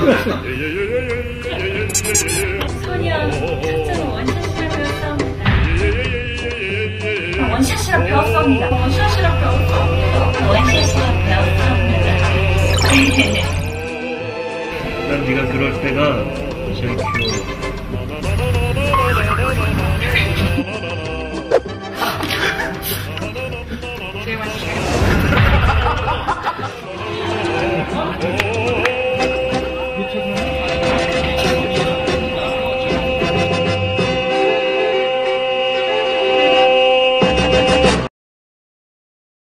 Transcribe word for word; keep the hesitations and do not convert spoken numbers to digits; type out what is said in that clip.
소년 첫째로 원샷이라 배웠습니다. 원샷이라 배웠습니다. 원샷이라 배웠습니다. 원샷이라 배웠습니다. 난 네가 그럴 때가 제일 귀여워.